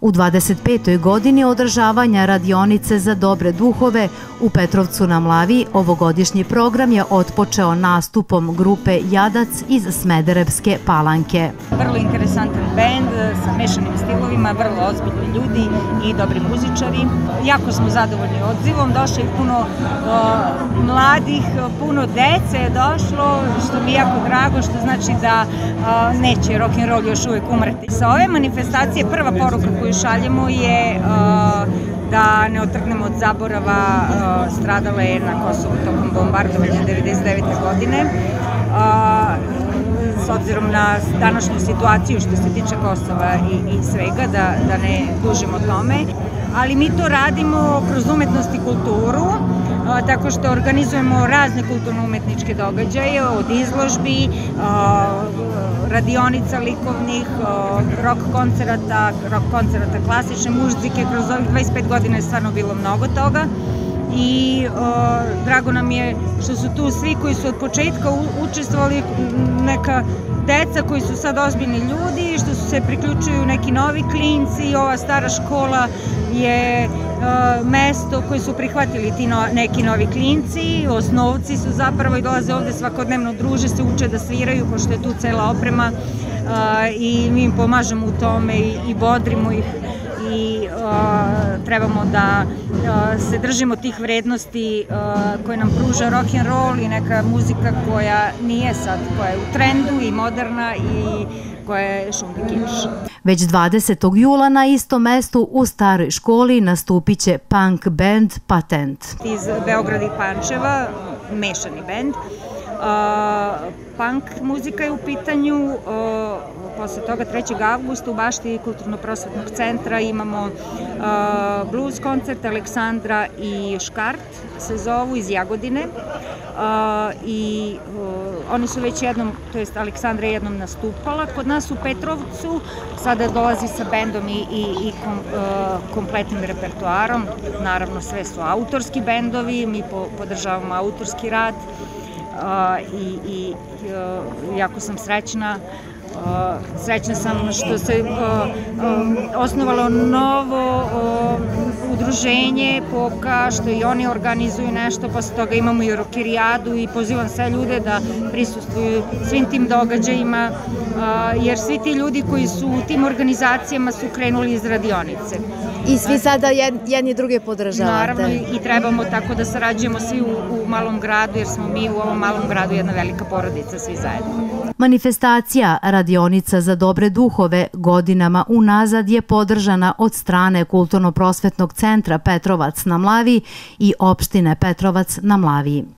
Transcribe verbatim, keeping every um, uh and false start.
U dvadeset petoj godini održavanja radionice za dobre duhove u Petrovcu na Mlavi ovogodišnji program je otpočeo nastupom grupe Jadac iz Smederevske Palanke. Vrlo interesantan bend sa mešanim stilovima, vrlo ozbiljni ljudi i dobri muzičari. Jako smo zadovoljni odzivom, došlo je puno uh, mladih, puno dece je došlo, što mi je jako drago, što znači da uh, neće rock'n'roll još uvijek umreti. Sa ove manifestacije prva poruka koju šaljemo je uh, da ne otrgnemo od zaborava uh, stradale na Kosovu tokom bombardovanja devedeset devete godine. Uh, s obzirom na današnju situaciju što se tiče Kosova i, i svega, da, da ne dužimo tome. Ali mi to radimo kroz umetnost i kulturu, a, tako što organizujemo razne kulturno-umetničke događaje, od izložbi, a, radionica likovnih, a, rock koncerata, rock koncerata klasične muzike. Kroz ovih dvadeset pet godina je stvarno bilo mnogo toga. I o, drago nam je što su tu svi koji su od početka učestvovali, neka deca koji su sad ozbiljni ljudi, što su se priključuju neki novi klinci. Ova stara škola je o, mesto koje su prihvatili ti no, neki novi klinci, osnovci su zapravo i dolaze ovde svakodnevno, druže se, uče da sviraju, pošto je tu cela oprema a, i mi im pomažemo u tome i, i bodrimo ih. I uh, trebamo da uh, se držimo tih vrednosti uh, koje nam pruža rock'n'roll i neka muzika koja nije sad, koja je u trendu i moderna i koja je šundi kinš. Već dvadesetog jula na istom mestu u staroj školi nastupit će punk band Patent. Iz Beograda i Pančeva, mešani band. Uh, punk muzika je u pitanju. Uh, posle toga trećeg avgusta u bašti Kulturno-prosvetnog centra imamo uh, blues koncert Aleksandra i Škart, se zovu, iz Jagodine. Uh, I uh, oni su već jednom, to jest Aleksandra je jednom nastupala kod nas u Petrovcu, sada dolazi sa bendom i, i, i kom, uh, kompletnim repertoarom. Naravno sve su autorski bendovi, mi po, podržavamo autorski rad. Uh, i, i uh, jako sam srećna. Uh, srećna sam što se uh, um, osnovalo novo uh, udruženje Poka, što i oni organizuju nešto, posle toga imamo i rokerijadu i pozivam sve ljude da prisustvuju svim tim događajima, uh, jer svi ti ljudi koji su u tim organizacijama su krenuli iz radionice. I svi sada jedni druge podržavate. Naravno i trebamo tako da sarađujemo svi u, u malom gradu, jer smo mi u ovom malom gradu jedna velika porodica, svi zajedno. Manifestacija Radionica za dobre duhove godinama unazad je podržana od strane Kulturno-prosvetnog centra Petrovac na Mlavi i opštine Petrovac na Mlavi.